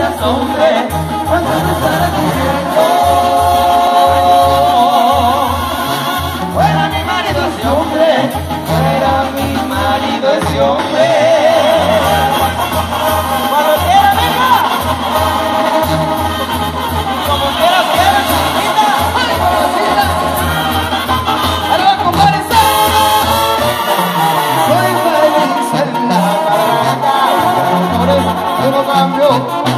seas hombre, cuando me estarás diciendo fuera mi marido ese hombre, fuera mi marido ese hombre. Cuando quiera, venga, como quiera, quiera, chiquita, algo compadre. Soy feliz en la barraca, por eso yo no cambio.